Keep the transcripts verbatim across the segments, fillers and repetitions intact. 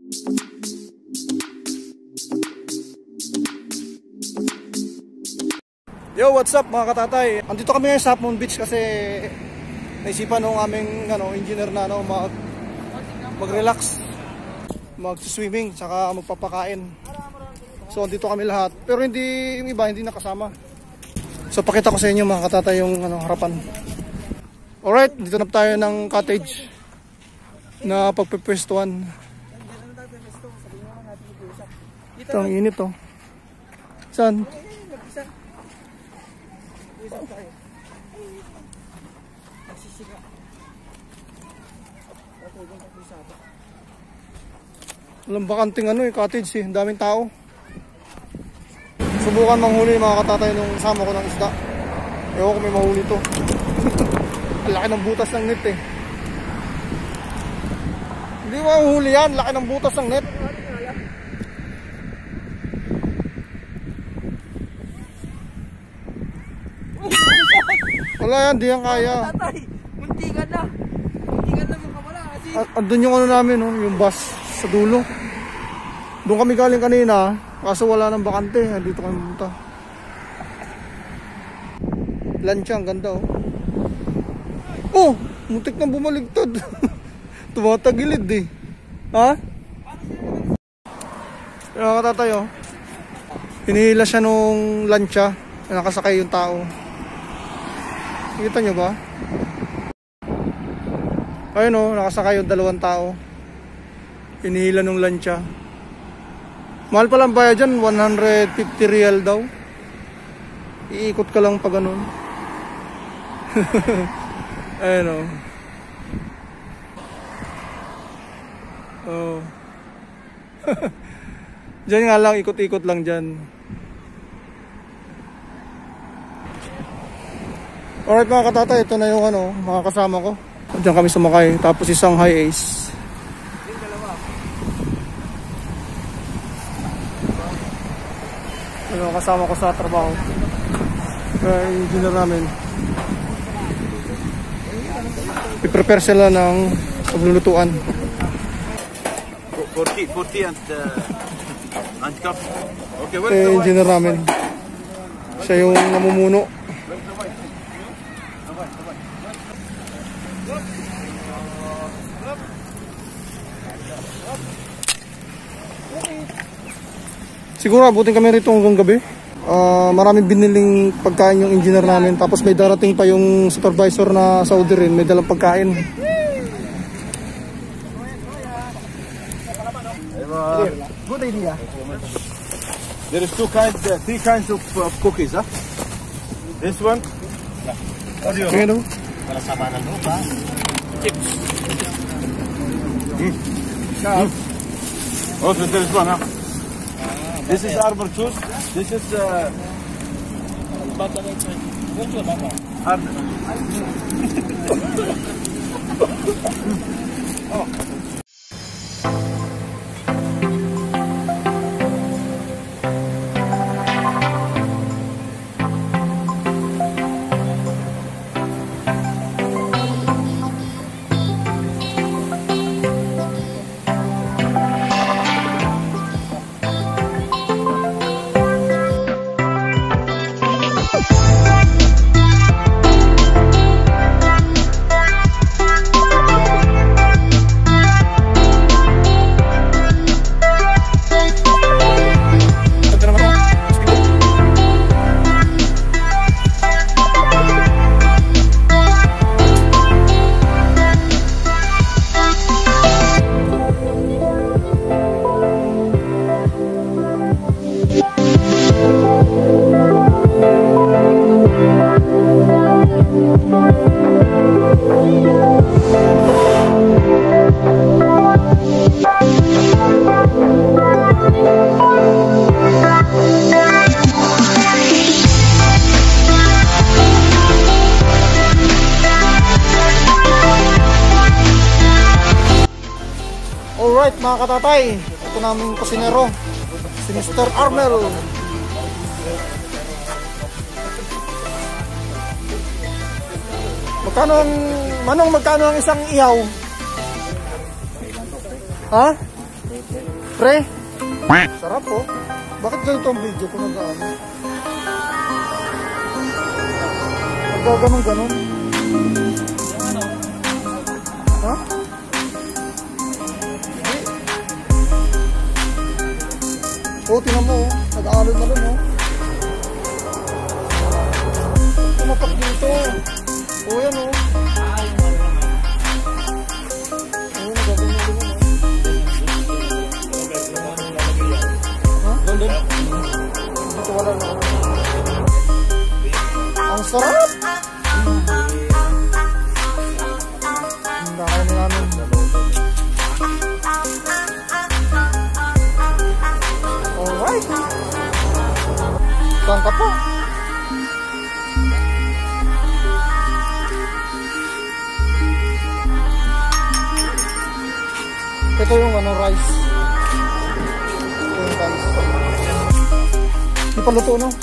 Yo, what's up mga katatay? Andito kami ngayon sa Half Moon Beach kasi naisipan ng aming ano, engineer na ano, mag mag-relax, mag-swimming, saka magpapakain. So andito kami lahat. Pero hindi, yung iba hindi nakasama. So pakita ko sa inyo mga katatay yung ano, harapan. Alright, dito na tayo ng cottage na pagpipwestuhan. Ito ang init oh. Saan? Walang bakanting ano eh, cottage eh, ang daming tao. Subukan manghuli mga katatay nung kasama ko ng isda. Ewan ko may mahuli to. Ang laki ng butas ng net eh. Hindi mo mahuli yan, laki ng butas ng net. Wala yan, di yan kaya. Muntikan na. Muntikan na yung kamala kasi. Andun yung ano namin, no? Yung bus sa dulo. Doon kami galing kanina, kaso wala nang bakante. Dito kami pumunta. Lansya, ang ganda oh. Oh, muntik na bumaligtad. Tumatagilid eh. Ha? Kaya katatay oh. Hinihila siya nung lansya. Nakasakay yung tao. Kita nyo ba? Ayun o, nakasakay yung dalawang tao. Hinihila nung lansya. Mahal palang bayad dyan, one hundred fifty real daw. Iikot ka lang pa ganun. Ayun o. Oh. Diyan nga lang, ikot-ikot lang dyan. Alright mga katatay, ito na yung ano, mga kasama ko. Diyan kami sumakay, tapos isang high ace. Ano kasama ko sa trabaho. Kaya engineer namin. I-prepare sila ng paglulutuan. forty, forty and uh, and cup. Okay, where eh, is the engineer namin. Siya yung namumuno. Siguro abutin kami rito hanggang gabi. Uh, maraming biniling pagkain yung engineer namin. Tapos may darating pa yung supervisor na Saudi rin. May dalang pagkain. Good idea. There is two kinds, uh, three kinds of, of cookies, huh? This one. Okay, no? Para sama ng lupa. Chips. Mm. Mm. Also, there is one, huh? This is arbor juice. This is uh, arbor. Oh. Alright mga katatay, ito naming kusinero, si Mister Armel. Magkano ang, Manong, magkano ang isang ihaw? Ha? Pre? Sarap po. Bakit ganito ang video ko nag-ano? Nagaganon-ganon. Ha? Oo, tinan mo oh. Nag-aalon na rin oh. Tumapak dito. Oo, yan oh. Oo, nagaganon na rin oh. Dito wala na. Ang sarap! Ang dami namin. Alright! Saan ka po? Ito yung ano, rice. Ito yung rice. Di pa luto, no?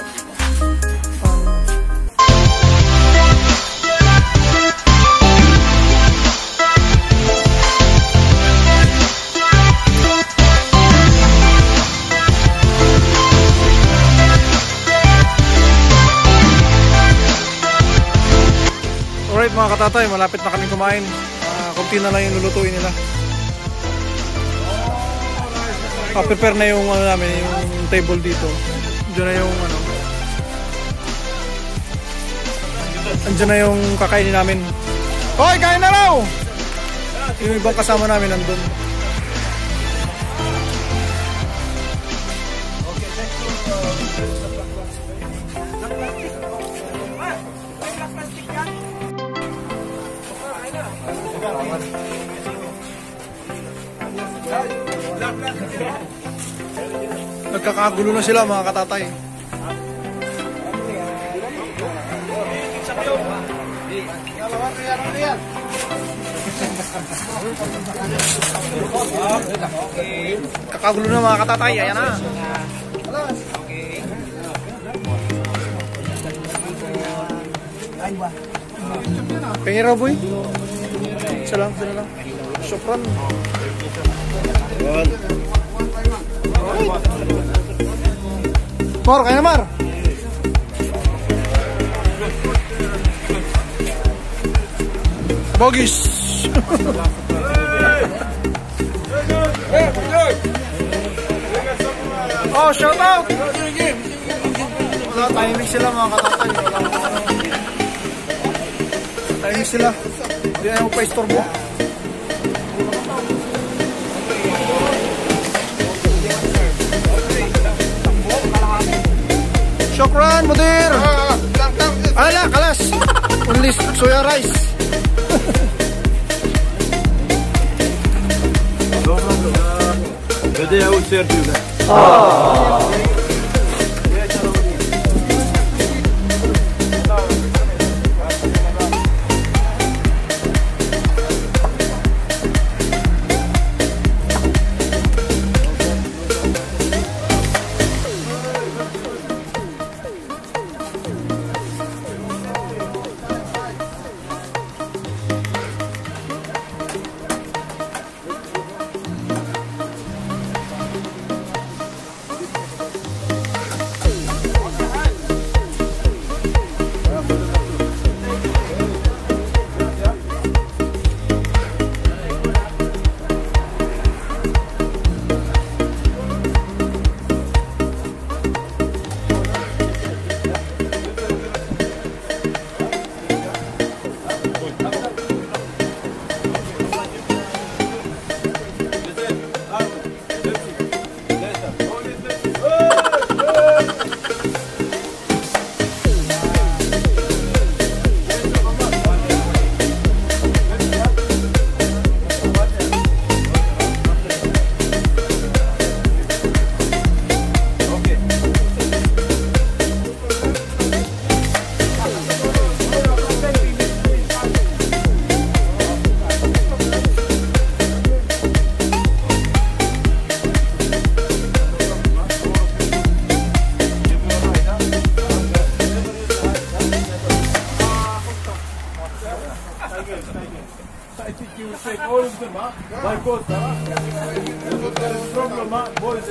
Alright mga katatay, malapit na kaming kumain. Uh, kunti na lang yung lulutuin nila. Ah, prepare na yung ano namin, yung table dito. Diyan na yung ano. Andiyan na yung kakainin namin. Hoy, kain na raw! Yung ibang kasama namin nandun. Nagkakagulo na sila mga katatay. Kakagulo na mga katatay. Ayan na. Pengen raw boy? Isa lang, isa lang. Syukran. Mar, kaya Mar. Bogis. Oh, shout out. Wala, tahimik sila mga katatay. Tahimik sila. Hindi ayaw pa istorbo. Shukran, Mudir. Ala, kalas. Only soya rice. Today I will share to you that. I think you will take all of them, huh? By both, huh? ma- boys.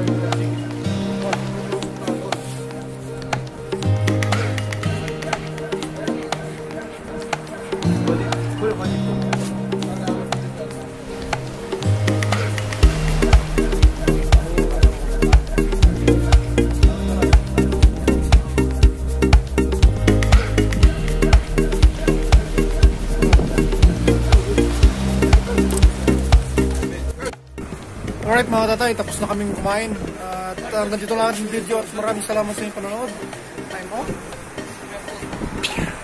Alright mga tatay, tapos na kaming kumain. At hanggang dito lang ang video at maraming salamat sa inyong panonood. Time off.